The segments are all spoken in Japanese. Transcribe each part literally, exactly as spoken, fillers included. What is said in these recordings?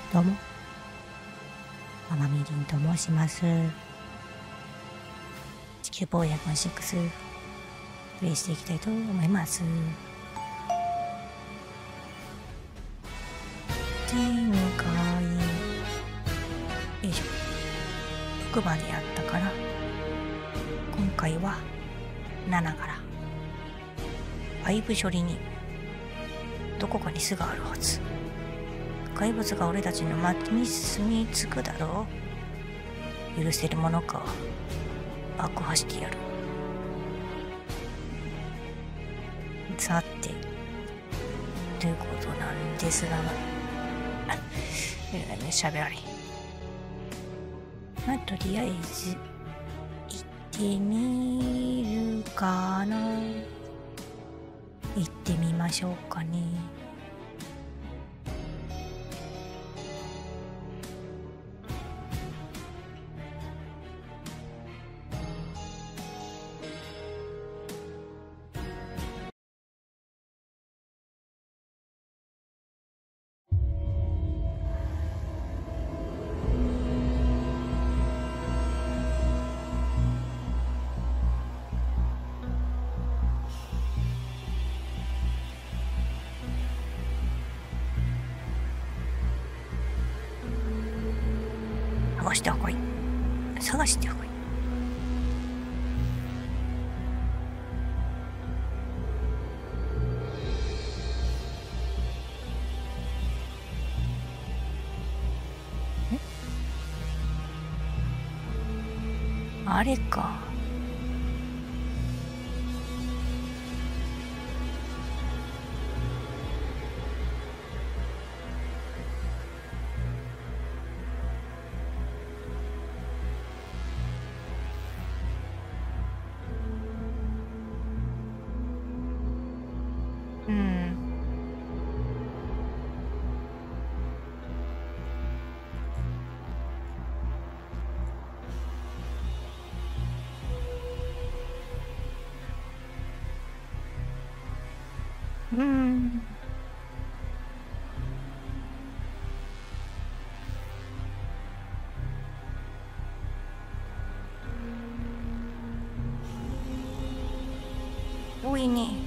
どうも、ママみりんと申します。地球防衛軍ろくプレイしていきたいと思います。前回よいしょろくまでやったから今回はななから廃部処理にどこかに巣があるはず。怪物が俺たちの町に住み着くだろう。許せるものか。爆破してやる。さてということなんですが喋られまあとりあえず行ってみるかな。行ってみましょうかね。探してこい。探してこい。え？あれか。うん。うん。多いね。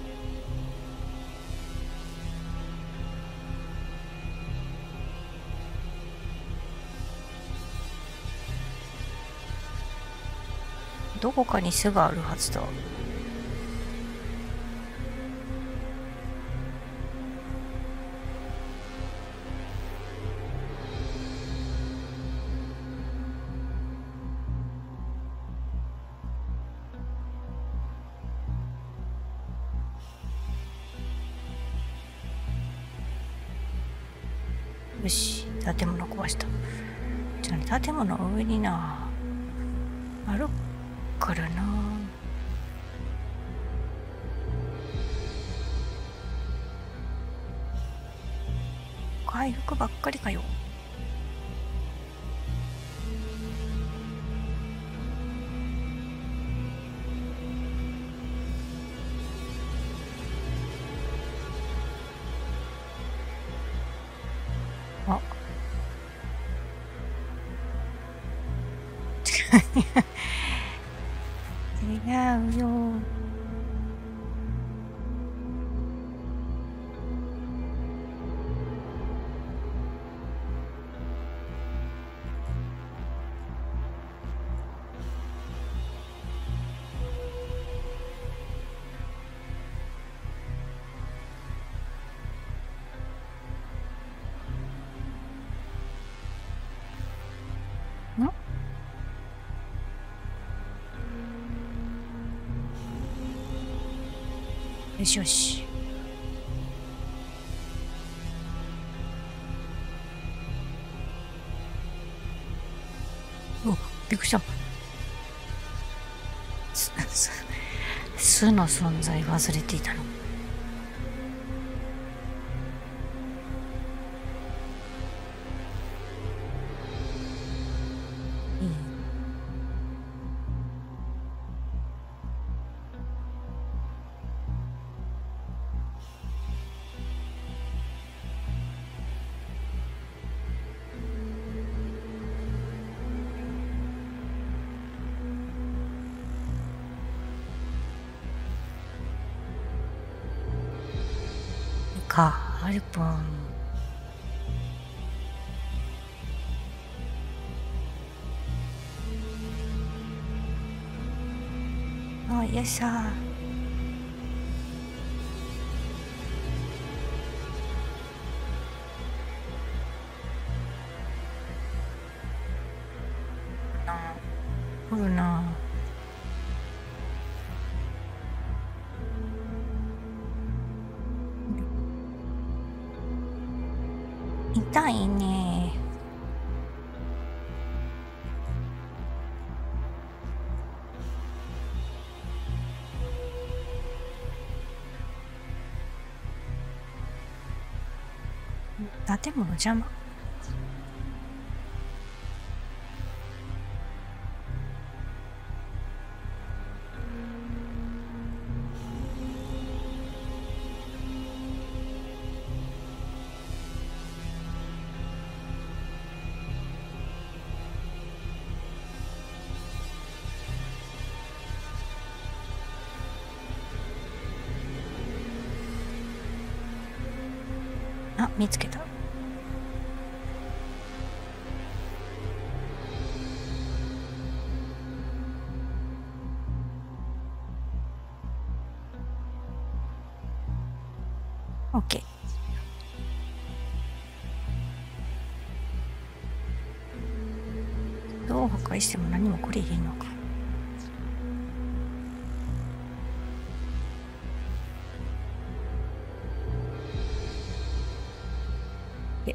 どこかに巣があるはずだ。よし、建物壊した。じゃあね、建物の上になあるからな。回復ばっかりかよ。あ違うよ。ん？よしよし。お、びっくりした。す、す、巣の存在忘れていたの。いい。 か、アルポン。あ、よっしゃ。な、おるな。痛いね。建物邪魔。あ、見つけた。オッケー。どう破壊しても何もくれへんのか。え、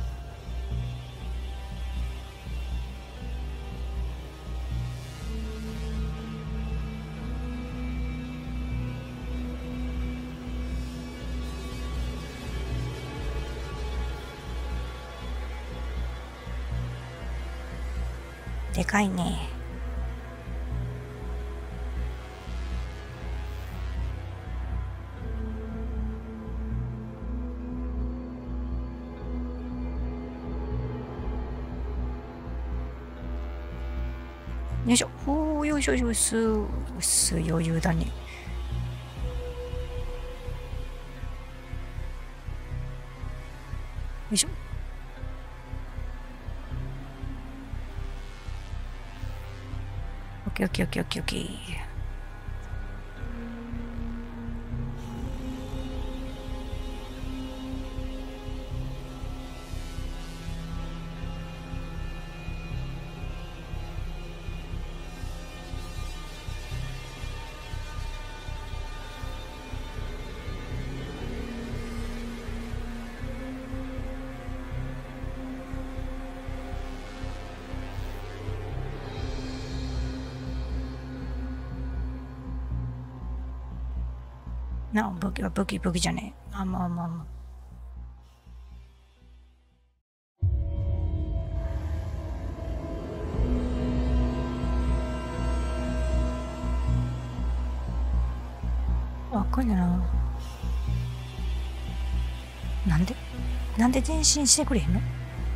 でかいね。よいしょ。おー、よいしょよいしょ。す余裕だね。よいしょ。オッケーオッケーオッケーオッケーオッケー。な、武器は武器武器じゃねえ。あ、まあまあまあ。わかんないな。なんでなんで前進してくれへんの？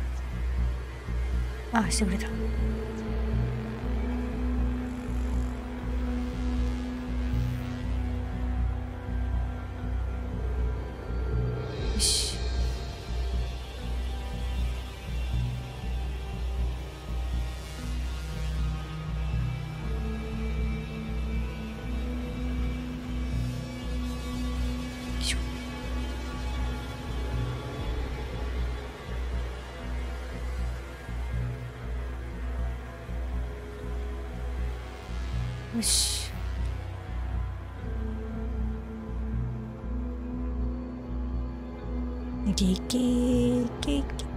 あ、してくれた。よし。よいしょ。よし。いけいけいけいけ。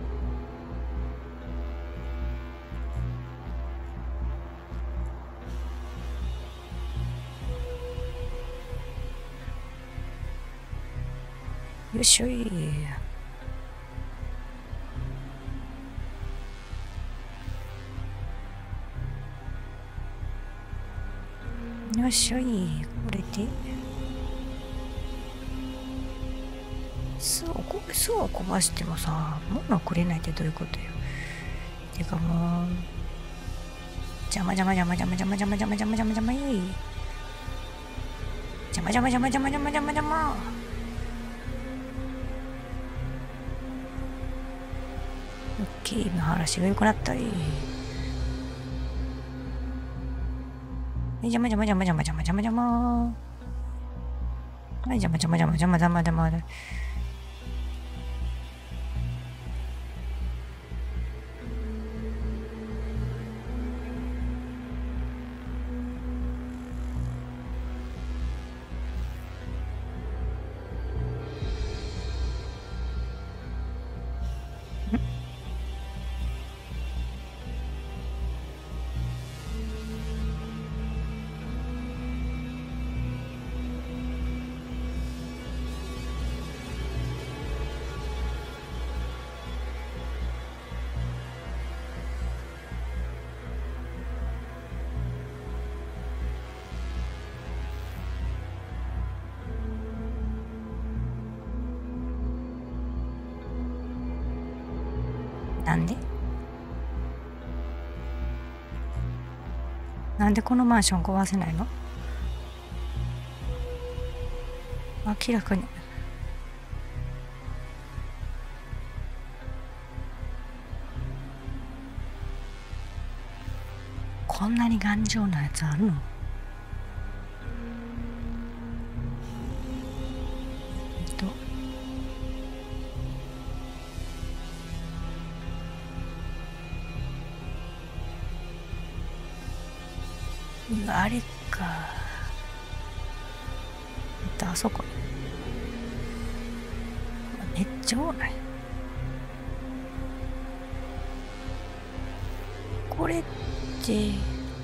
よっしょい。よっしょい。これで巣をこ巣を壊してもさ、物をくれないってどういうことよ。てかもう邪魔邪魔邪魔邪魔邪魔邪魔邪魔邪魔邪魔邪魔いい邪魔邪魔邪魔邪魔邪魔邪魔邪魔邪魔。 ッキーの話が良くなったり。じゃまじゃまじゃまじゃまじゃまじゃまじゃま。はい、じゃまじゃまじゃまじゃまじゃまじゃま。なんでなんでこのマンション壊せないの？明らかにこんなに頑丈なやつあるの？えっとあれか。えっとあそこめっちゃ多ない？これって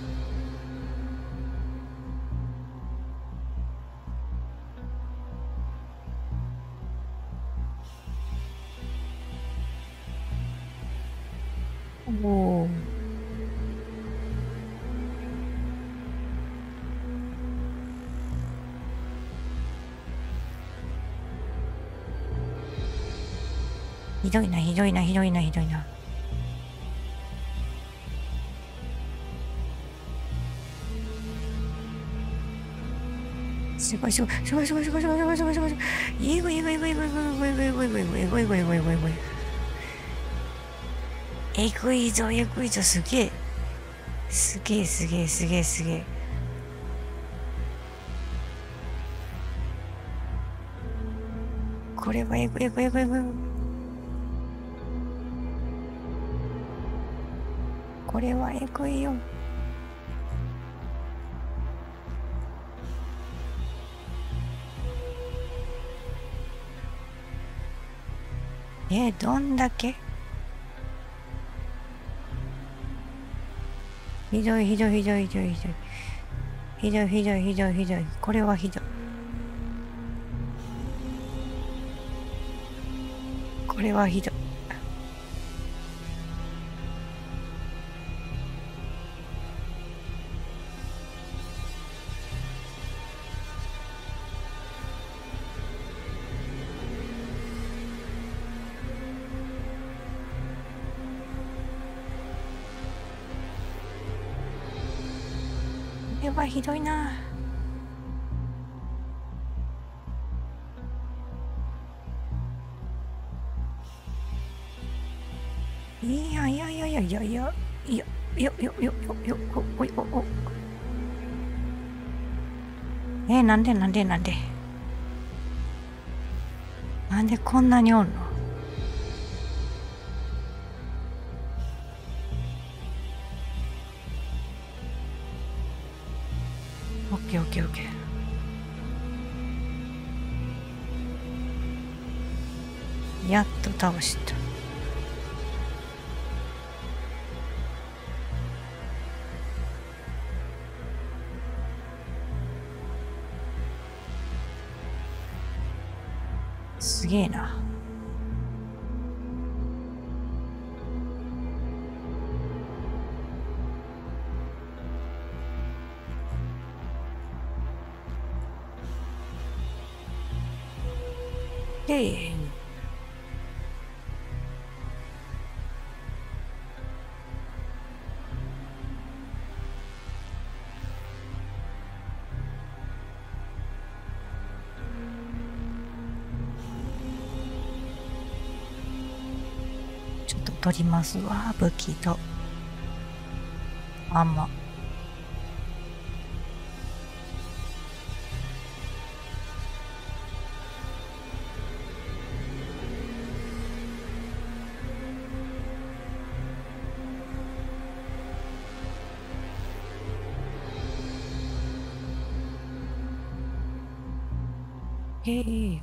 おおひどいなひどいなひどいなひどいな。すごいすごいすごいすごいすごいすごいすごいすごいすごい。えぐいえぐいえぐいえぐいえぐいえぐいえぐいえぐいえぐいえぐいえぐいえぐいえぐいえぐいえぐいぞえぐいぞ。すげえすげえすげえすげえすげえ。これはえぐいえぐいえぐいえぐい。これはえぐいよ。えー、どんだけひどいひどいひどいひどいひどいひどいひどいひどいひどい。これはひどい。これはひどい。これはひどいな。いやいやいやいやいやいやいやよよよよよおいおお。えー、なんでなんでなんでなんでこんなにおんの？オッケーオッケーオッケー。やっと倒した。すげえな。でちょっと取りますわ。武器とあんまへえ。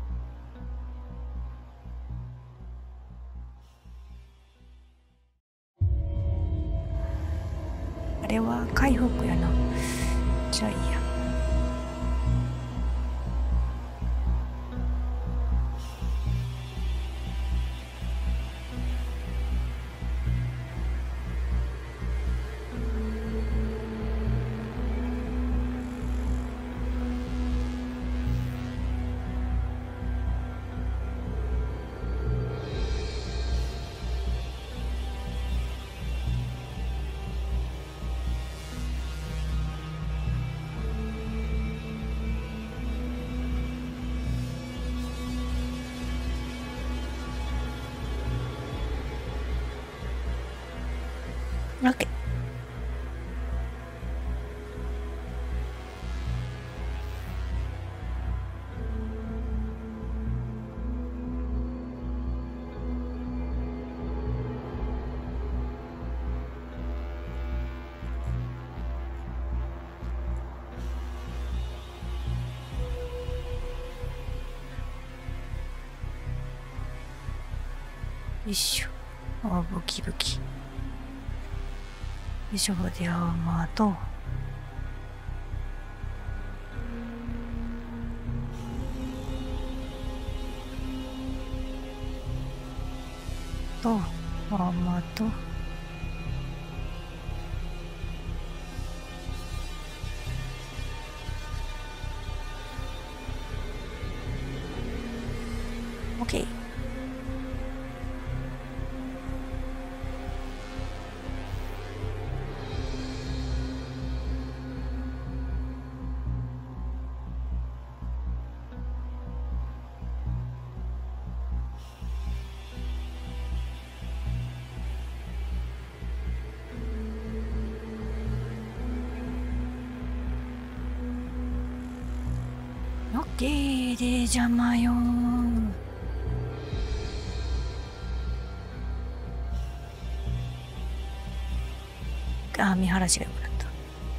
あれは回復やな。じゃあいいや。オッケー。よいしょ。あ、ブキブキ。よいしょ。で、アーマーととアーマーとオッケー。オッケーで邪魔よー。あ、見晴らしがよくなった。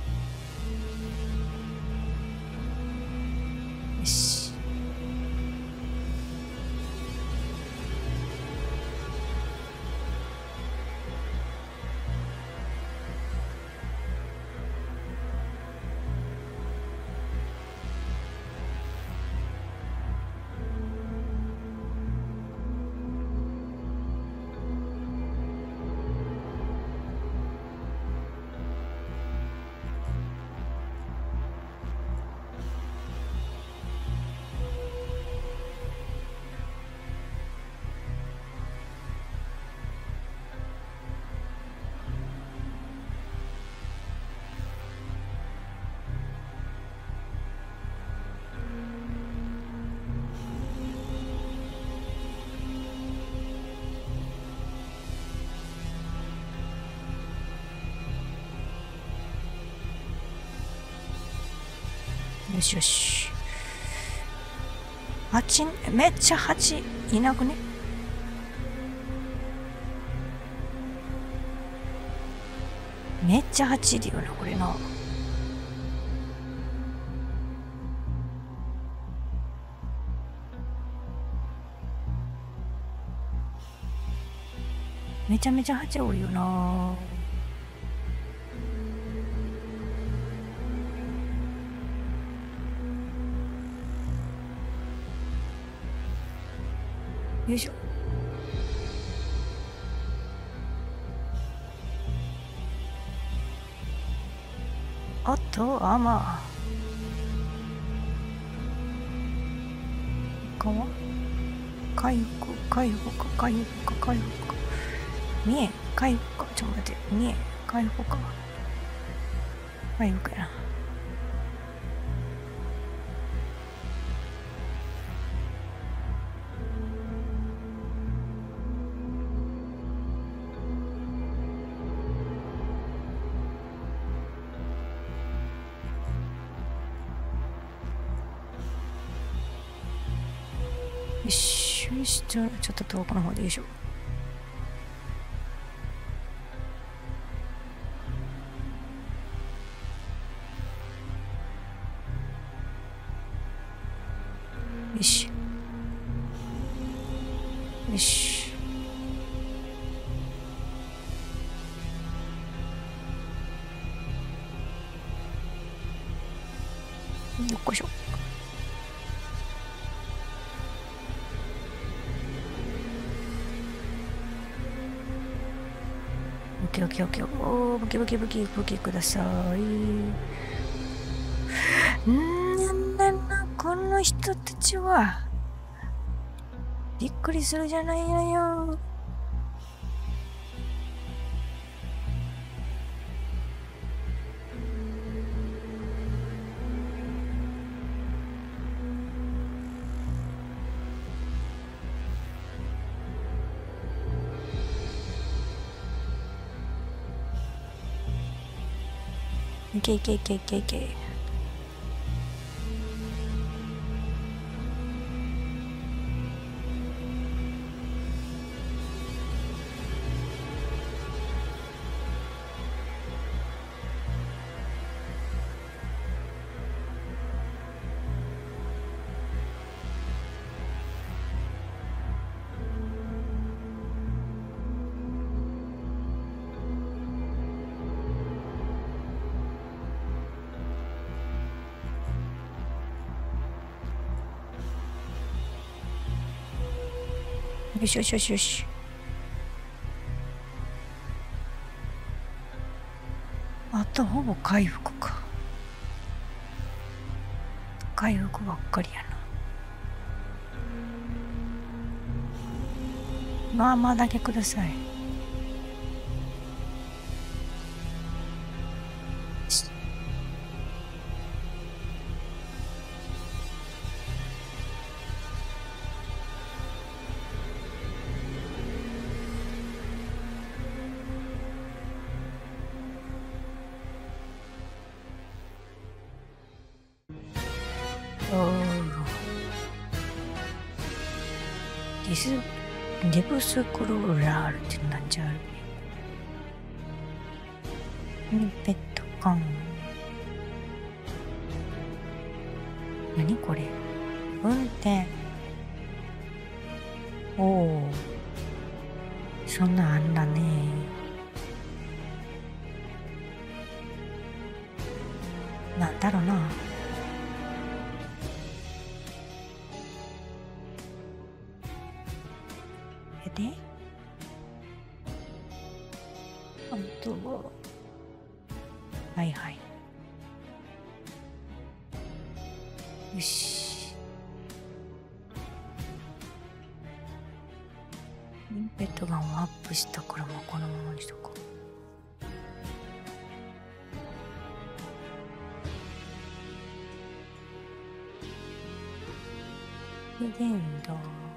よし。よしよし。蜂、めっちゃ蜂いなくね？めっちゃ蜂いるよな、これな。めちゃめちゃ蜂おるよな。よいしょ。おっと、あまあ。かわ回復、回復か、回復か、回復か。見え、回復か。ちょっと待って、見え、回復か。回復やな。 よし、ちょ、ちょっと遠くの方でよいしょ。よし。よし。よっこいしょ。オッケーオッケーオッケー。おー、ブキブキブキブキください。んなんだな、この人たちは。びっくりするじゃないのよ。いけいけいけいけいけ。よしよしよしよし。あとほぼ回復か。回復ばっかりやな。まあまあだけください。ディスデブスクローラールってなんじゃあるね。ペットカン。何これ。運転。おお。そんなんあんだね。なんだろうな。で、あとは、はいはい。よし。インペットガンをアップしたからもうこのままにしとこう。で、んだ。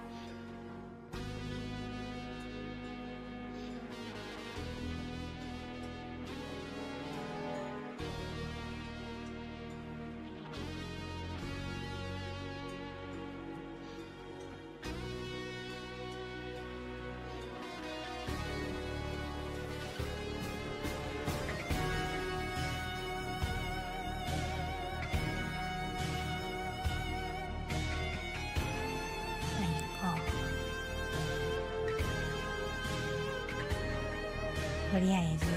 とりあえず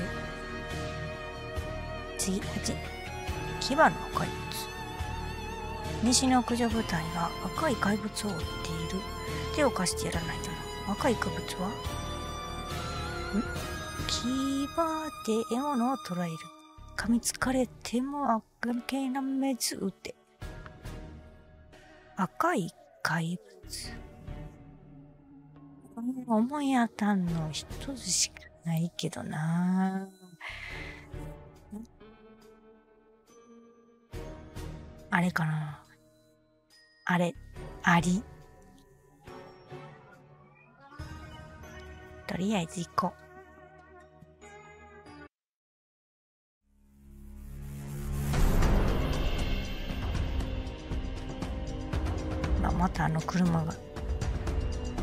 次はち牙の怪物。西の駆除部隊が赤い怪物を追っている。手を貸してやらないとな。赤い怪物はん牙で獲物を捕らえる。噛みつかれてもあけなめず撃て。赤い怪物。思い当たんの一つしかないけどな。あれかな。あれ、あり。とりあえず行こう。まあ、またあの車が。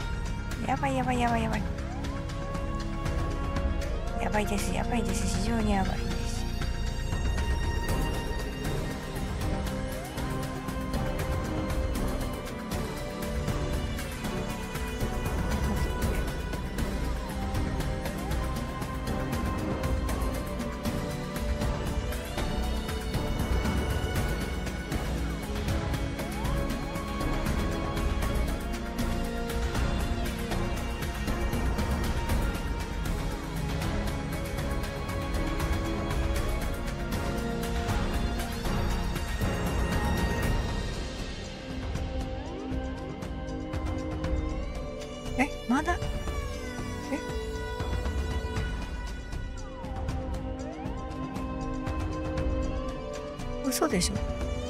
やばいやばいやばいやばい。やばいです、やばいです、非常にやばいです。 まだえ嘘でしょ。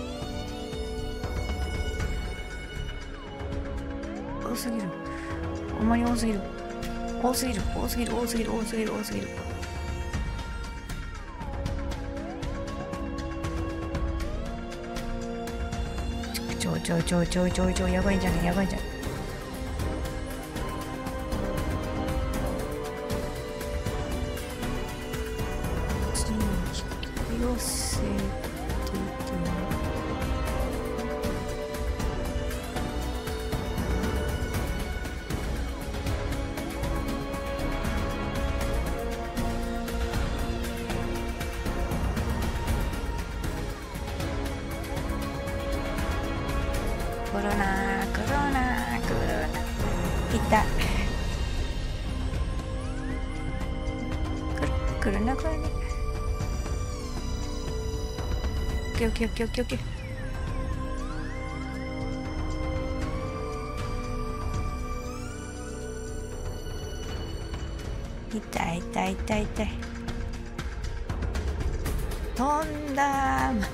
多すぎる。ほんまに多すぎる。多すぎる。多すぎる。多すぎる。多すぎる。多すぎる。ちょちょちょちょちょちょやばいんじゃねやばいんじゃね。引き寄せててコロナコロナコロナいたくるくるなくるね。オッケーオッケーオッケーオッケーオッケー。痛い痛い痛い痛い。飛んだー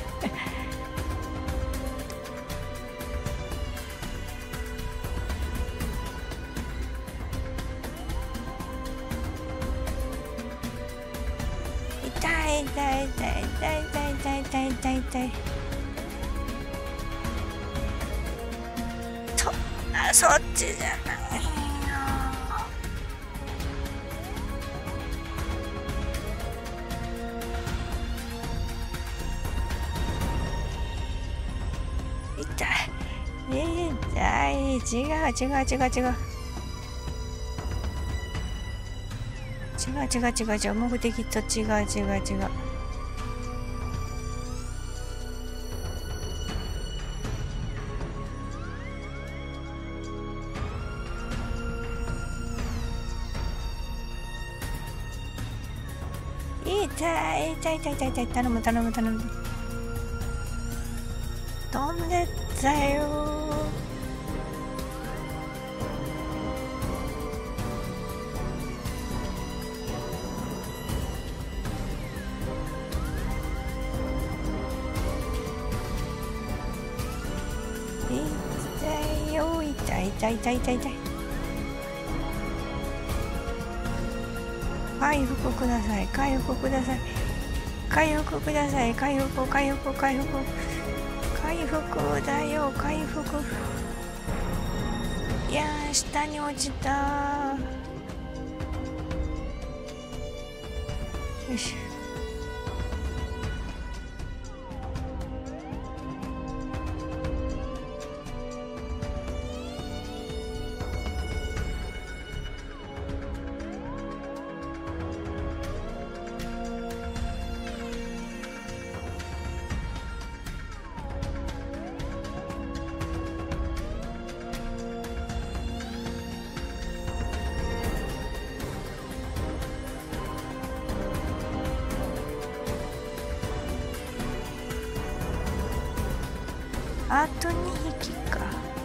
痛い痛い痛い痛い痛い痛い痛い痛い痛い。とあそっちじゃないよ。痛い痛い。違う違う違う違う違う違う違う違う。目的と違う違う違う。痛い痛い痛い痛い痛い。頼む頼む頼む。飛んでったよ。痛いよ。痛い痛い痛い痛い痛い。回復ください。回復ください。回復ください。回復回復回復回復だよ。回復。いやー下に落ちた。よし。あとにひきか。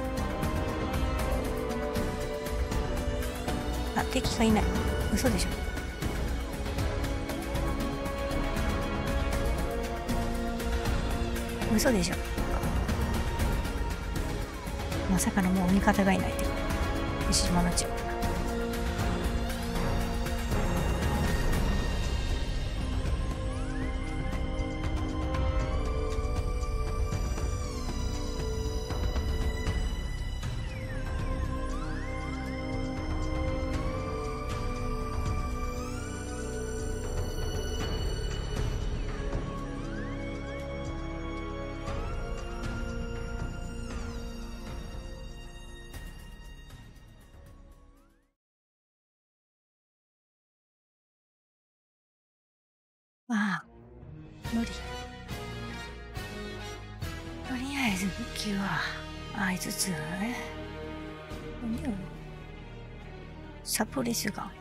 あ、敵がいない。嘘でしょ。嘘でしょ。まさかのもう味方がいないってこと。石島の地。まあ無理。とりあえず武器はあいつつね。何よ。サプリスガン。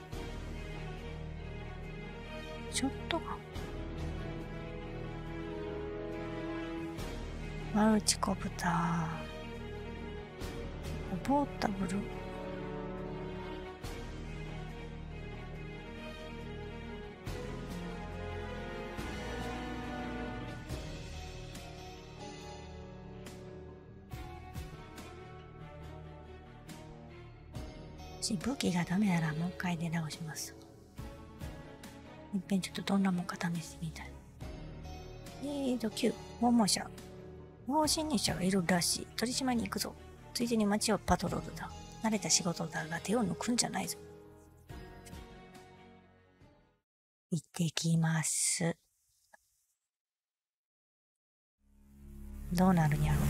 ショットガン。マルチコプター。ポータブル。 し武器がダメならもう一回出直します。いっぺんちょっとどんなもんか試してみたい。えーと、きゅう、訪問者。不法侵入者がいるらしい。取り締まりに行くぞ。ついでに街をパトロールだ。慣れた仕事だが手を抜くんじゃないぞ。行ってきます。どうなるにゃろう。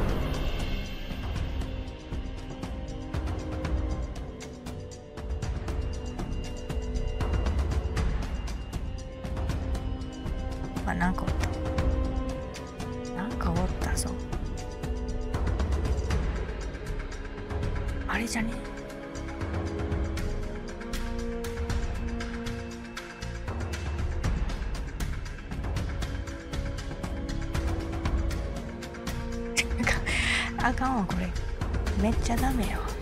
あ、なんかおった。なんかおったぞ。あれじゃねあかんわ、これ。めっちゃダメやわ。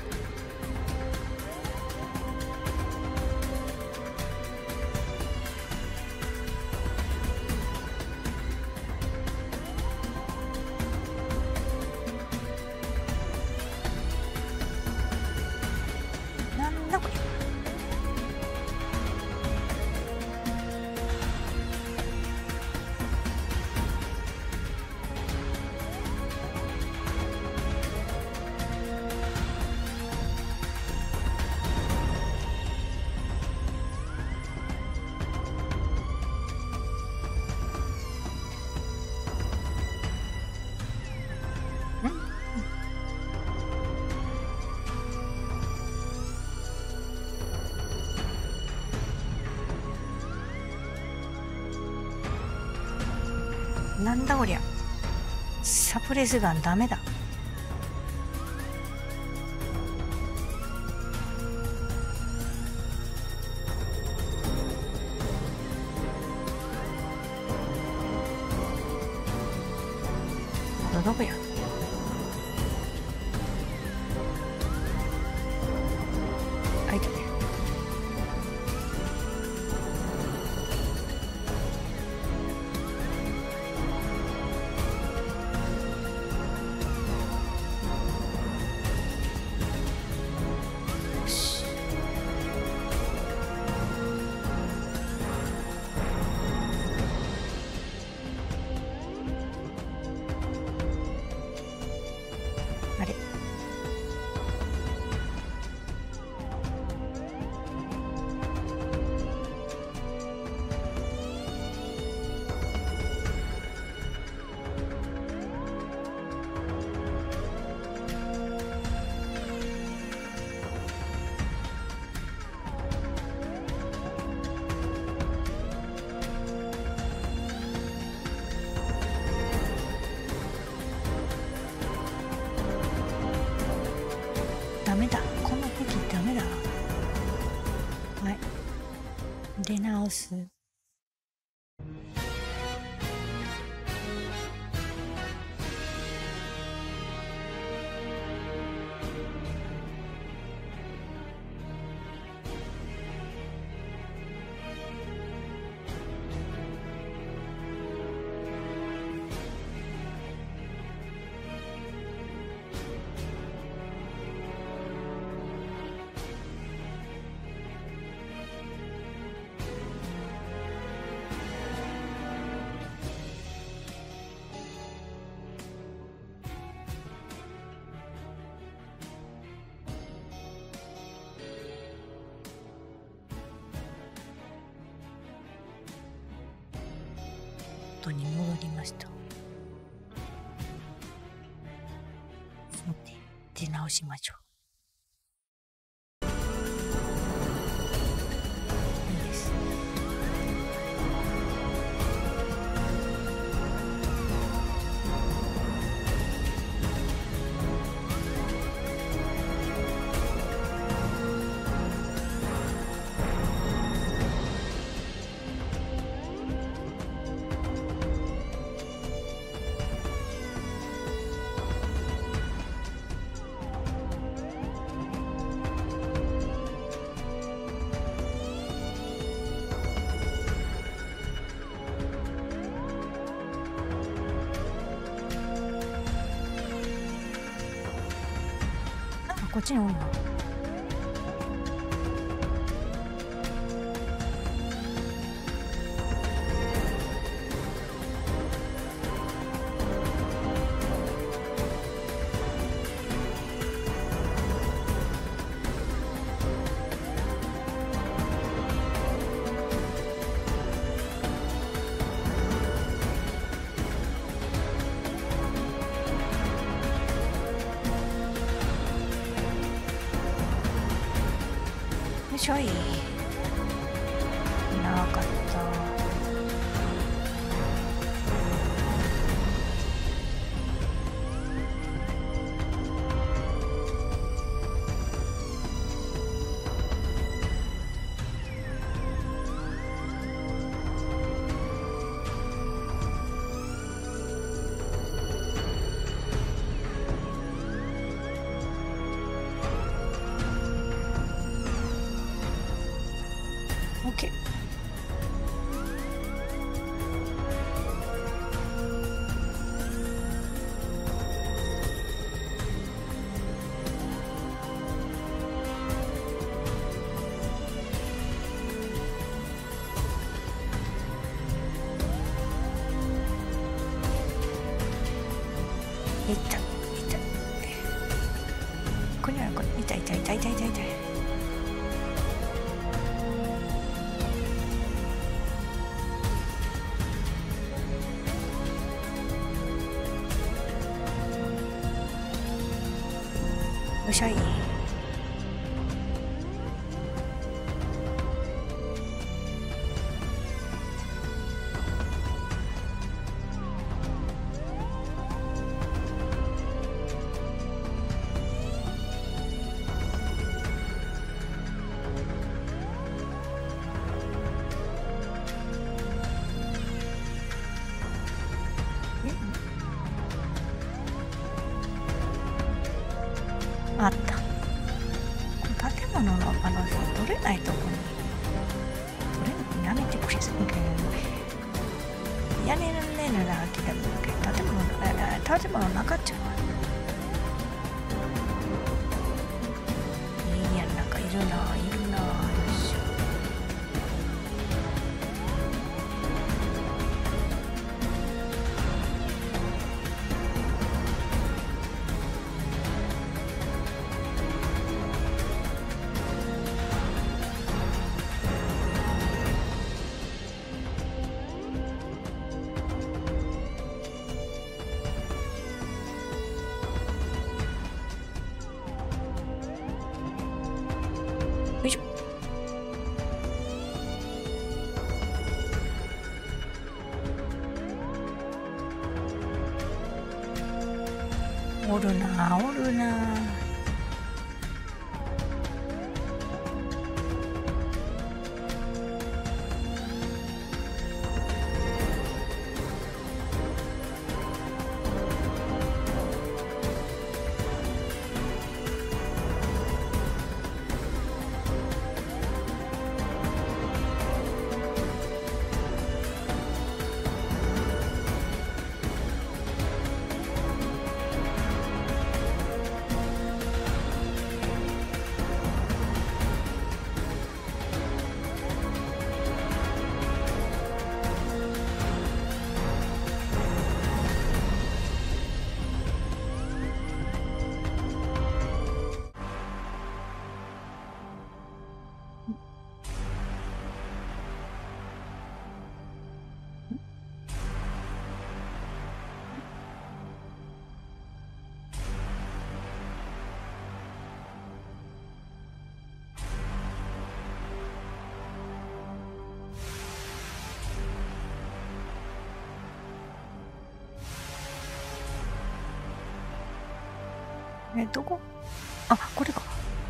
なんだこれ。なんだこりゃ。サプレスガンダメだ。どこや。あいたね。あれ。ダメだ。この武器ダメだ。はい。出直す。元に戻りました。さて、出直しましょう。こっちにおるの。 しょい。長かった。OK。いったいったこれはこれ痛い痛い痛い痛い痛い痛い。よっしゃい。あった。建物のあの取れないとこに取れなくなめてくれすぎる。屋根のねなら諦めるけど建物の建物なかっちゃう。いいやん、なんかいるな、いるな。よいしょ。よいしょ。おるなおるな。え、どこ？あ、これか。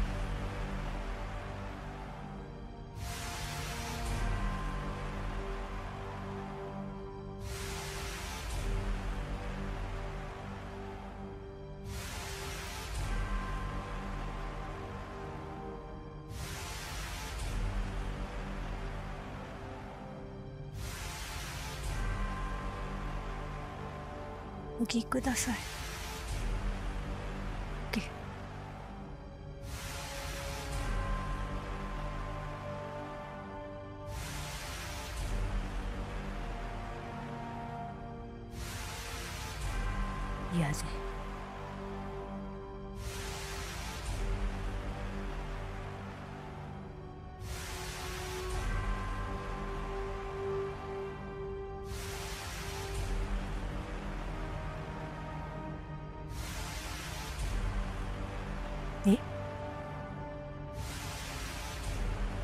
お聞きください。OK。いやぜ。え？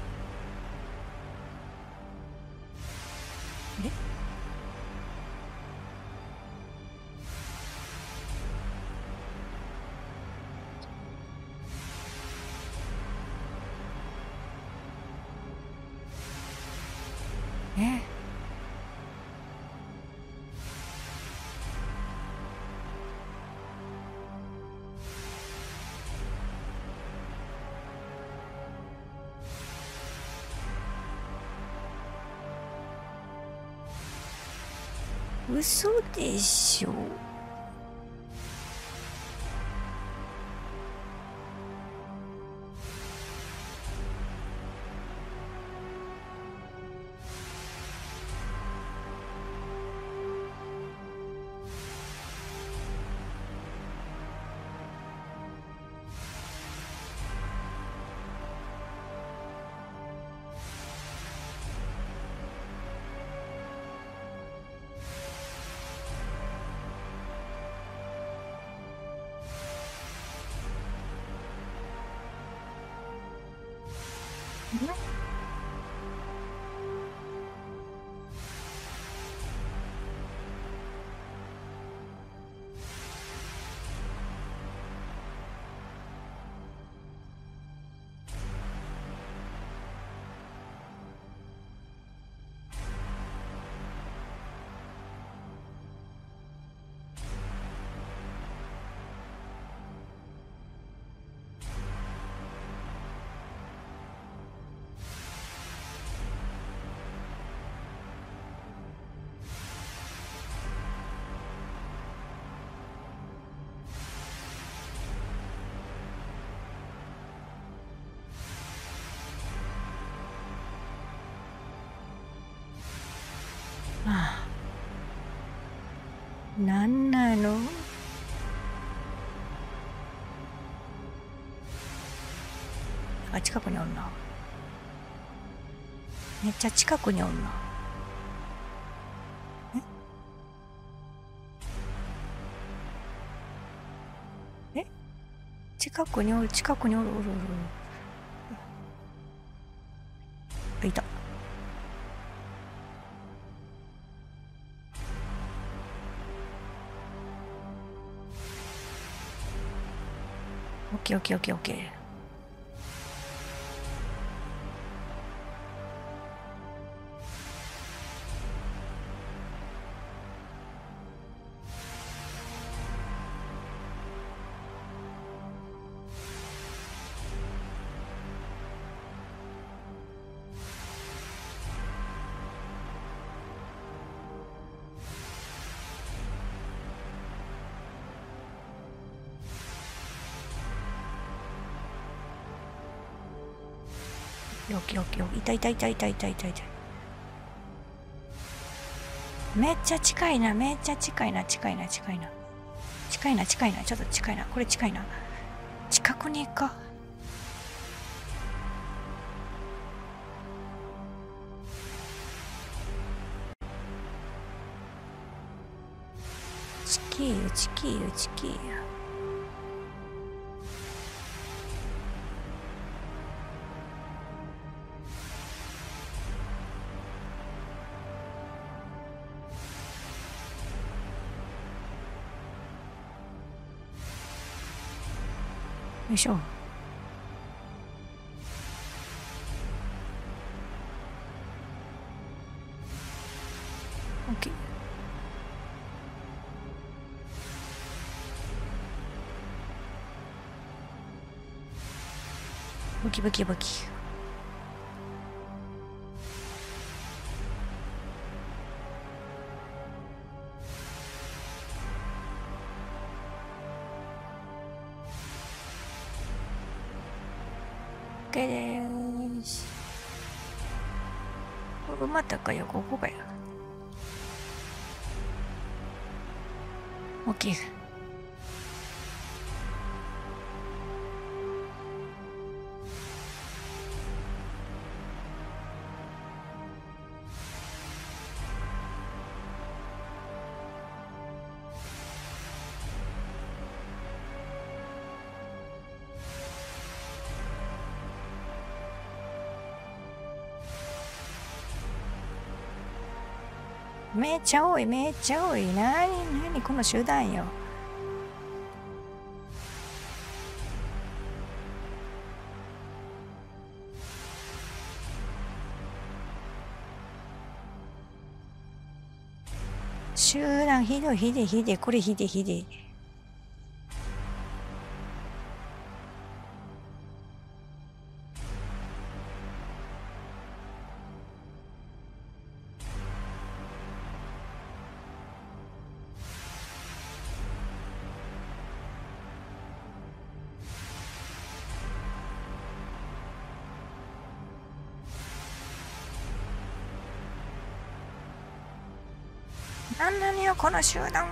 嘘でしょ。ああ、なんなの？あ、近くにおんな。めっちゃ近くにおんな。ええ近くにおる、近くにおる、おる、おる。あ、いた。オッケーオッケーオッケーオッケー。よきよきよき、いたいたいたいたいたいたいた。めっちゃ近いな、めっちゃ近いな、近いな、近いな。近いな、近いな、ちょっと近いな。これ近いな。近くに行くか。チキーユ、チキーユ、チキーユ。よいしょ。オッケー。ブキブキブキ。オッケーでーす。ここまたかよ、ここかよ。オッケー。めっちゃ多い、めっちゃ多い。なになにこの集団よ。集団ひどいひでひで、これひでひで。 なんなのよこの集団。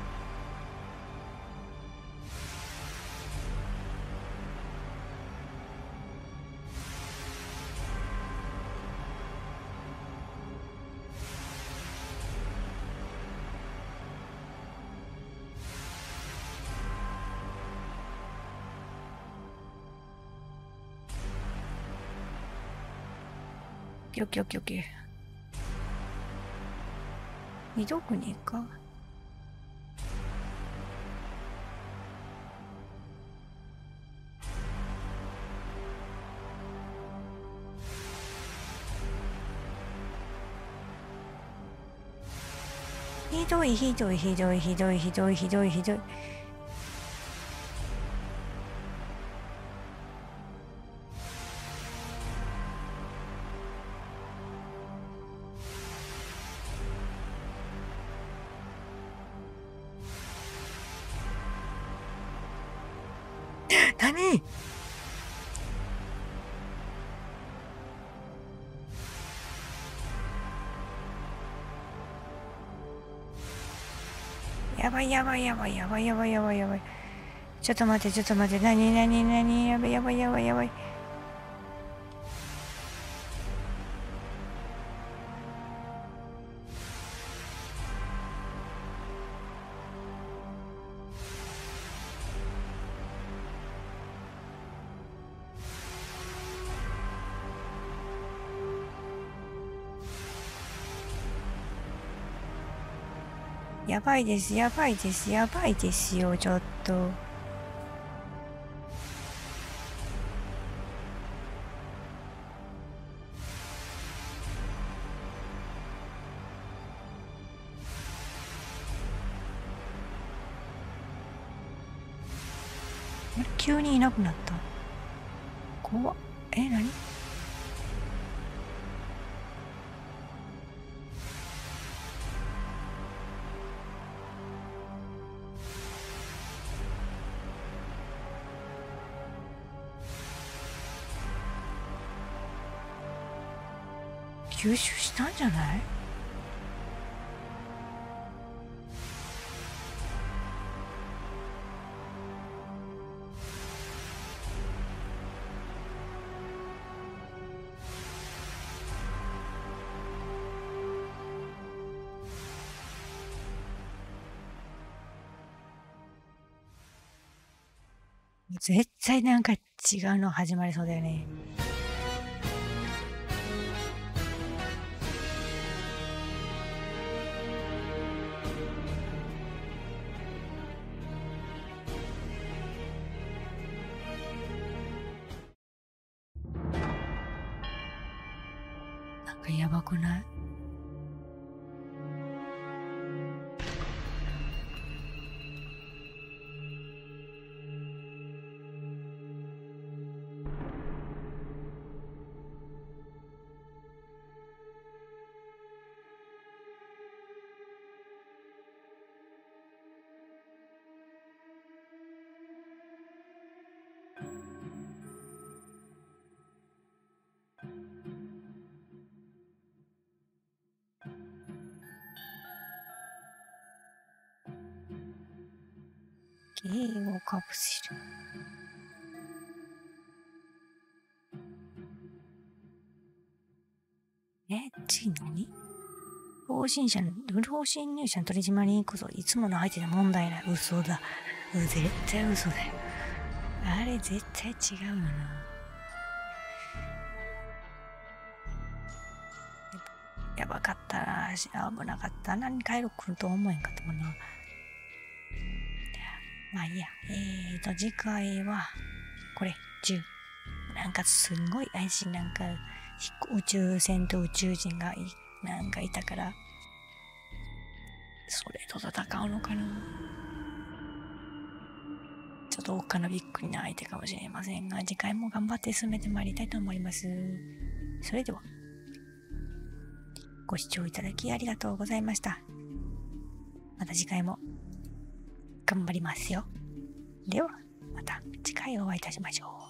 オッケーオッケーオッケー。二度国か。ひどいひどいひどいひどいひどいひどいひどい。何？やばいやばいやばいやばいやばいやばいやばい。ちょっと待ってちょっと待って。なになになにやばいやばいやばいやばい。やばいですやばいですやばいですよちょっと。急にいなくなった。怖っ。え、何？吸収したんじゃない？絶対なんか違うの始まりそうだよね。なんかやばくない？ゲームカプセル。え、次何？不法侵入者の、不法侵入者の取り締まりにこそいつもの相手で問題ない。嘘だ。絶対嘘だよ。あれ絶対違うよな。やばかったな。危なかった。何回路来ると思えんかったもんな。まあいいや。えーと、次回は、これ、じゅう。なんかすんごい怪しい、なんか、宇宙船と宇宙人がい、なんかいたから、それと戦うのかな。ちょっとおっかなびっくりな相手かもしれませんが、次回も頑張って進めてまいりたいと思います。それでは、ご視聴いただきありがとうございました。また次回も頑張りますよ。では、また次回お会いいたしましょう。